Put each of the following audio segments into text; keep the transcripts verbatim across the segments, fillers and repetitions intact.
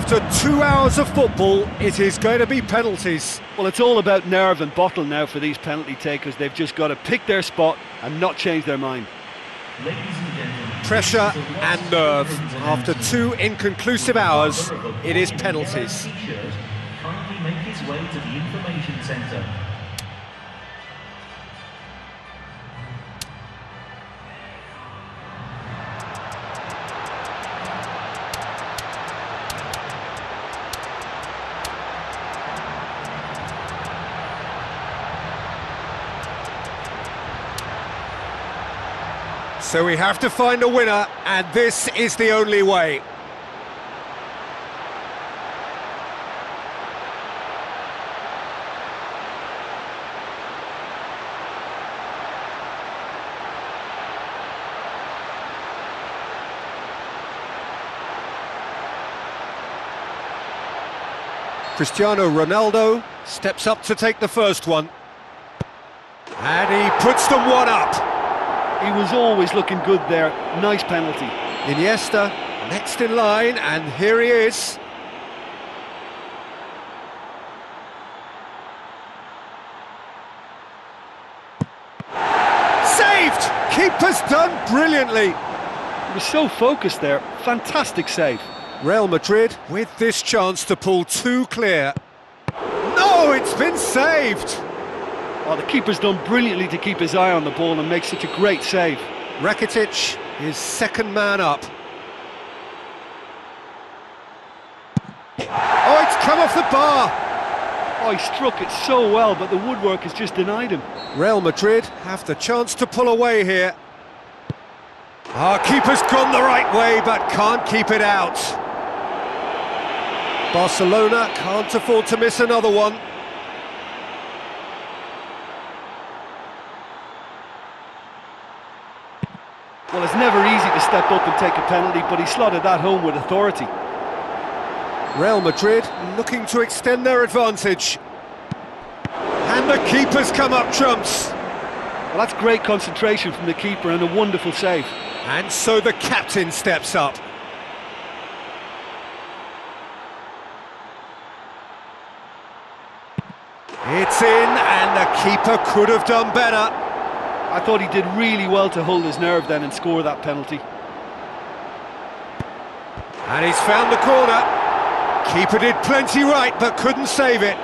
After two hours of football, it is going to be penalties. Well, it's all about nerve and bottle now for these penalty takers. They've just got to pick their spot and not change their mind. Ladies and gentlemen, Pressure and nerve. After two inconclusive hours, it is penalties. kindly make his way to the information centre. So we have to find a winner, and this is the only way. Cristiano Ronaldo steps up to take the first one. And he puts them one up. He was always looking good there. Nice penalty. Iniesta next in line, and here he is. Saved! Keeper's done brilliantly. He was so focused there. Fantastic save. Real Madrid with this chance to pull two clear. No, it's been saved! Oh, the keeper's done brilliantly to keep his eye on the ball and make such a great save. Rakitic is second man up. Oh, it's come off the bar! Oh, he struck it so well, but the woodwork has just denied him. Real Madrid have the chance to pull away here. Our keeper's gone the right way, but can't keep it out. Barcelona can't afford to miss another one. Well, it's never easy to step up and take a penalty, but he slotted that home with authority. Real Madrid looking to extend their advantage. And the keeper's come up trumps. Well, that's great concentration from the keeper and a wonderful save. And so the captain steps up. It's in, and the keeper could have done better. I thought he did really well to hold his nerve then and score that penalty. And he's found the corner. Keeper did plenty right, but couldn't save it.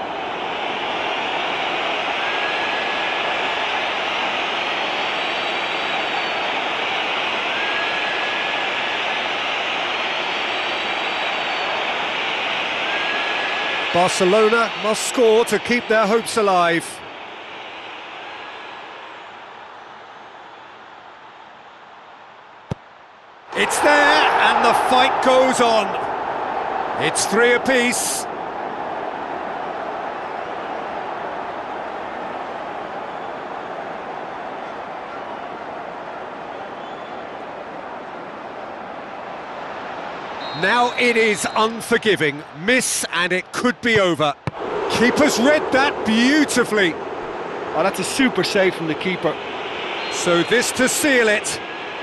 Barcelona must score to keep their hopes alive. It's there, and the fight goes on. It's three apiece. Now it is unforgiving. Miss, and it could be over. Keeper's read that beautifully. Oh, that's a super save from the keeper. So this to seal it.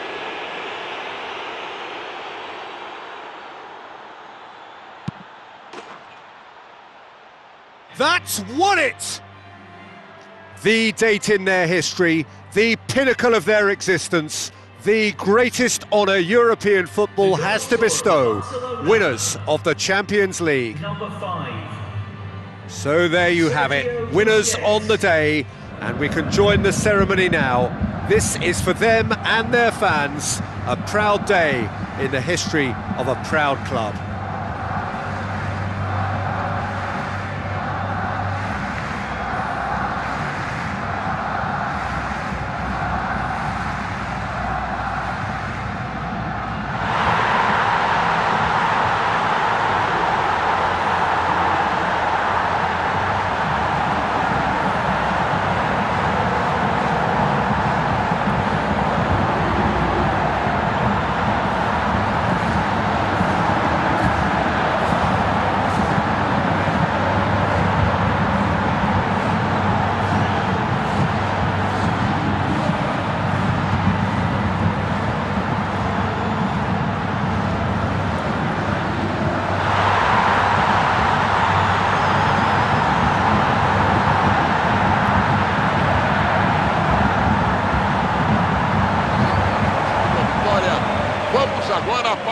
That's won it! The date in their history, the pinnacle of their existence, the greatest honour European football has to bestow, winners of the Champions League. Number five. So there you have it, winners on the day, and we can join the ceremony now. This is for them and their fans, a proud day in the history of a proud club.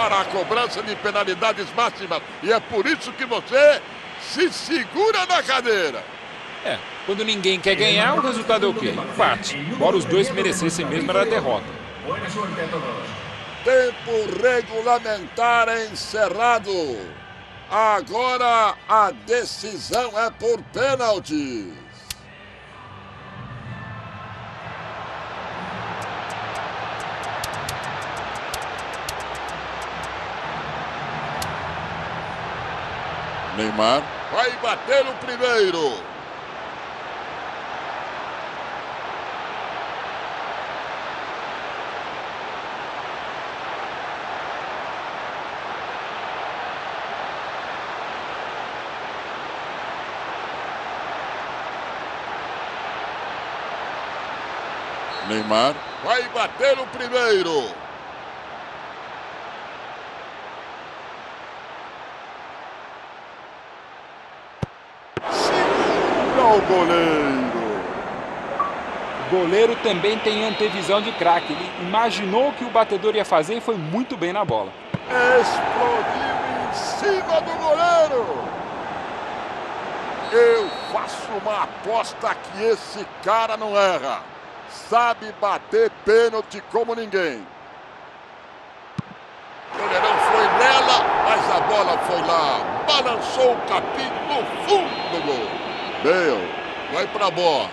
para a cobrança de penalidades máximas. E é por isso que você se segura na cadeira. É, quando ninguém quer ganhar, o resultado é o quê? Empate. Embora os dois merecessem mesmo, era a derrota. Buena suerte a todos. Tempo regulamentar encerrado. Agora a decisão é por pênaltis. Neymar vai bater o primeiro. Neymar vai bater o primeiro. Segura o goleiro. O goleiro também tem antevisão de craque. Ele imaginou o que o batedor ia fazer e foi muito bem na bola. Explodiu em cima do goleiro. Eu faço uma aposta que esse cara não erra. Sabe bater pênalti como ninguém. Ele não foi nela, mas a bola foi lá. Balançou o capim no fundo do gol. Bale vai pra bola.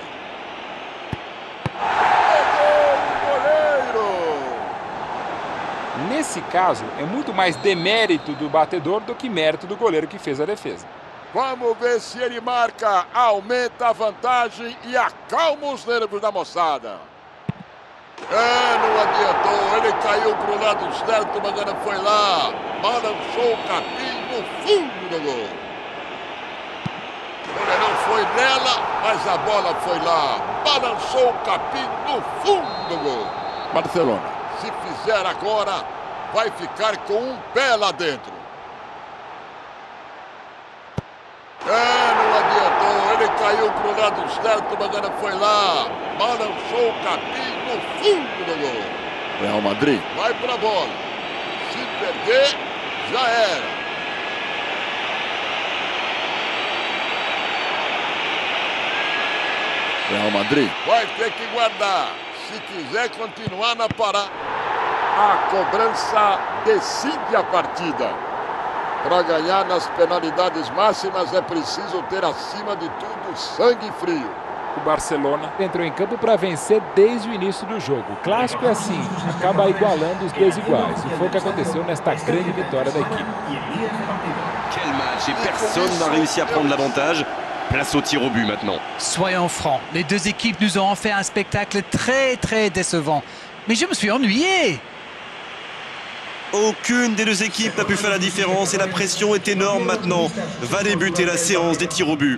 Pegou o goleiro. Nesse caso, é muito mais demérito do batedor do que mérito do goleiro que fez a defesa. Vamos ver se ele marca, aumenta a vantagem e acalma os nervos da moçada. É, não adiantou, ele caiu pro lado certo, mas ele foi lá. Balançou o capim no fundo do gol. Ele não foi nela, mas a bola foi lá. Balançou o capim no fundo do gol. Barcelona, se fizer agora, vai ficar com um pé lá dentro. É, não adiantou, ele caiu pro lado certo, mas ele foi lá. Balançou o capim no fundo do gol. Real Madrid vai pra bola. Se perder, já era. Real Madrid vai ter que guardar. Se quiser continuar na parada, a cobrança decide a partida. Para ganhar nas penalidades máximas é preciso ter, acima de tudo, sangue frio. O Barcelona entrou em campo para vencer desde o início do jogo. O clássico é assim, acaba igualando os desiguais. E foi o que aconteceu nesta grande vitória da equipe. Quel match, et personne n'a réussi à prendre l'avantage. Place au tir au but maintenant. Soyons francs, les deux équipes nous ont offert un spectacle très très décevant. Mais je me suis ennuyé. Aucune des deux équipes n'a pu faire la différence et la pression est énorme maintenant. Va débuter la séance des tirs au but.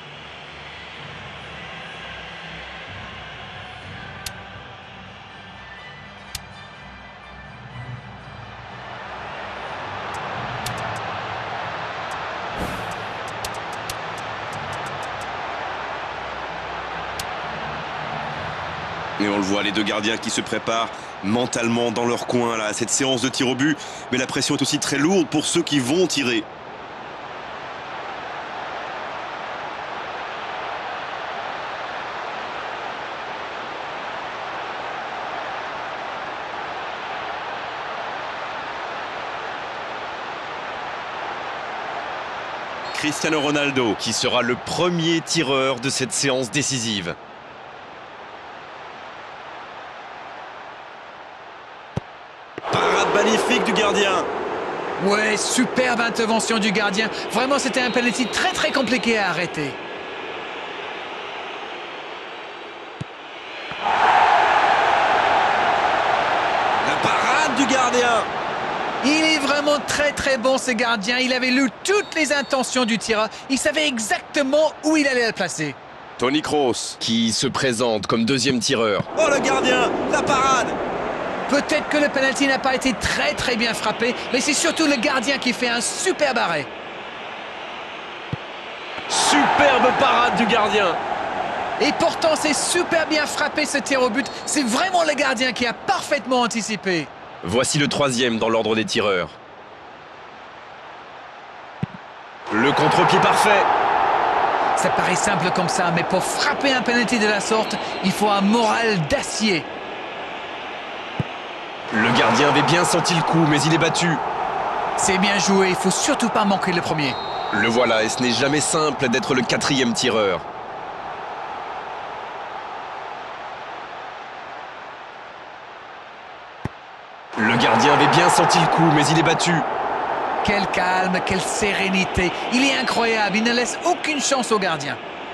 Et on le voit, les deux gardiens qui se préparent mentalement dans leur coin là, à cette séance de tir au but. Mais la pression est aussi très lourde pour ceux qui vont tirer. Cristiano Ronaldo qui sera le premier tireur de cette séance décisive. Magnifique du gardien. Ouais, superbe intervention du gardien. Vraiment, c'était un penalty très très compliqué à arrêter. La parade du gardien. Il est vraiment très très bon ce gardien. Il avait lu toutes les intentions du tireur. Il savait exactement où il allait le placer. Toni Kroos qui se présente comme deuxième tireur. Oh le gardien, la parade. Peut-être que le penalty n'a pas été très très bien frappé, mais c'est surtout le gardien qui fait un superbe arrêt. Superbe parade du gardien. Et pourtant, c'est super bien frappé ce tir au but. C'est vraiment le gardien qui a parfaitement anticipé. Voici le troisième dans l'ordre des tireurs. contre-pied parfait. Ça paraît simple comme ça, mais pour frapper un penalty de la sorte, il faut un moral d'acier. Le gardien avait bien senti le coup, mais il est battu. C'est bien joué, il faut surtout pas manquer le premier. Le voilà, et ce n'est jamais simple d'être le quatrième tireur. Le gardien avait bien senti le coup, mais il est battu. Quel calme, quelle sérénité. Il est incroyable, il ne laisse aucune chance au gardien.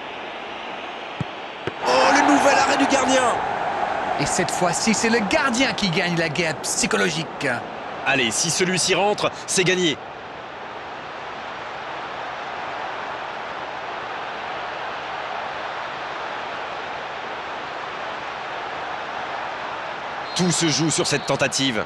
Oh, le nouvel arrêt du gardien! Et cette fois-ci, c'est le gardien qui gagne la guerre psychologique. Allez, si celui-ci rentre, c'est gagné. Tout se joue sur cette tentative.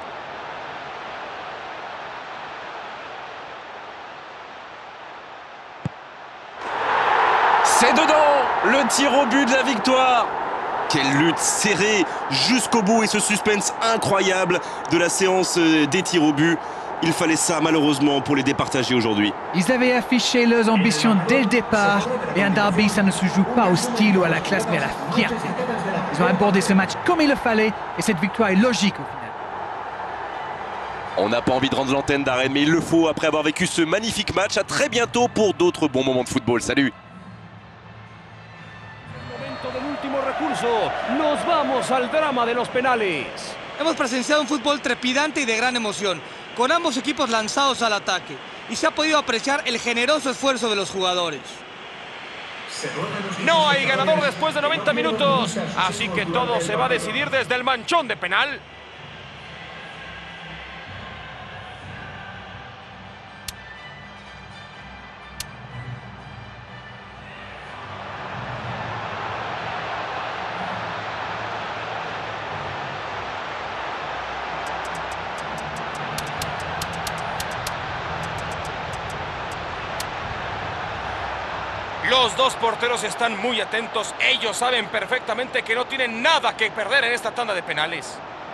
C'est dedans! Le tir au but de la victoire! Quelle lutte serrée jusqu'au bout et ce suspense incroyable de la séance des tirs au but. Il fallait ça malheureusement pour les départager aujourd'hui. Ils avaient affiché leurs ambitions dès le départ. Et un derby, ça ne se joue pas au style ou à la classe, mais à la fierté. Ils ont abordé ce match comme il le fallait et cette victoire est logique au final. On n'a pas envie de rendre l'antenne d'arrêt, mais il le faut après avoir vécu ce magnifique match. À très bientôt pour d'autres bons moments de football. Salut! Nos vamos al drama de los penales. Hemos presenciado un fútbol trepidante y de gran emoción, con ambos equipos lanzados al ataque, y se ha podido apreciar el generoso esfuerzo de los jugadores. No hay ganador después de noventa minutos, así que todo se va a decidir desde el manchón de penal. Los dos porteros están muy atentos. Ellos saben perfectamente que no tienen nada que perder en esta tanda de penales.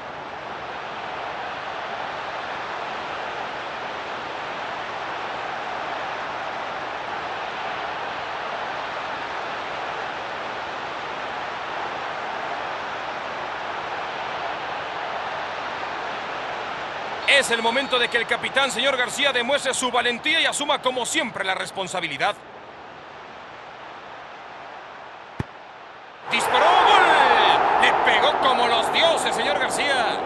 Es el momento de que el capitán, señor García, demuestre su valentía y asuma como siempre la responsabilidad. ¡Disparó! ¡Gol! ¡Le pegó como los dioses, señor García!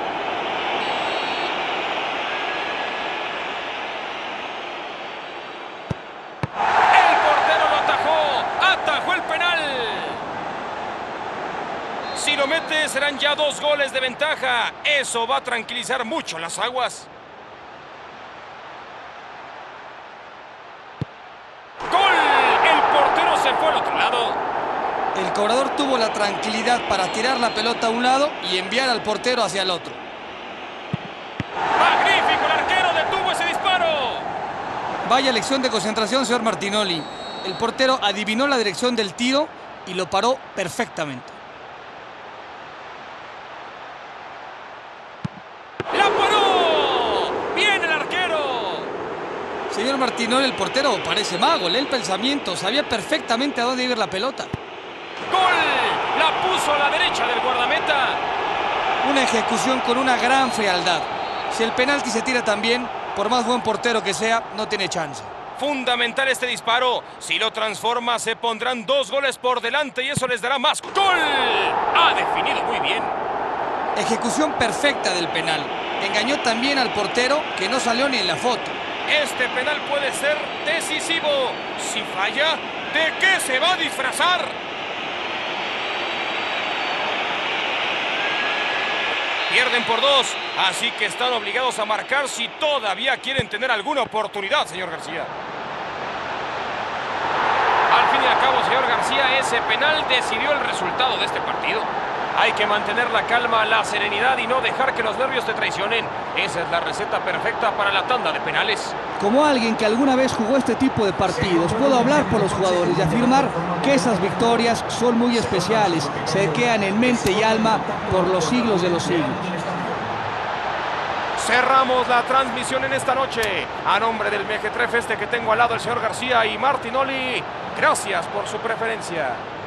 ¡El portero lo atajó! ¡Atajó el penal! Si lo mete, serán ya dos goles de ventaja. Eso va a tranquilizar mucho las aguas. ¡Gol! El portero se fue al otro lado. El cobrador tuvo la tranquilidad para tirar la pelota a un lado y enviar al portero hacia el otro. ¡Magnífico! El arquero detuvo ese disparo. Vaya lección de concentración, señor Martinoli. El portero adivinó la dirección del tiro y lo paró perfectamente. ¡La paró! ¡Bien el arquero! Señor Martinoli, el portero parece mago. Lee el pensamiento, sabía perfectamente a dónde iba la pelota. ¡Gol! La puso a la derecha del guardameta. Una ejecución con una gran frialdad. Si el penalti se tira también, por más buen portero que sea, no tiene chance. Fundamental este disparo. Si lo transforma, se pondrán dos goles por delante y eso les dará más. ¡Gol! Ha definido muy bien. Ejecución perfecta del penal. Engañó también al portero, que no salió ni en la foto. Este penal puede ser decisivo. Si falla, ¿de qué se va a disfrazar? Pierden por dos, así que están obligados a marcar si todavía quieren tener alguna oportunidad, señor García. Al fin y al cabo, señor García, ese penal decidió el resultado de este partido. Hay que mantener la calma, la serenidad y no dejar que los nervios te traicionen. Esa es la receta perfecta para la tanda de penales. Como alguien que alguna vez jugó este tipo de partidos, puedo hablar por los jugadores y afirmar que esas victorias son muy especiales. Se quedan en mente y alma por los siglos de los siglos. cerramos la transmisión en esta noche. A nombre del Mequetrefe este que tengo al lado, el señor García y Martinoli, gracias por su preferencia.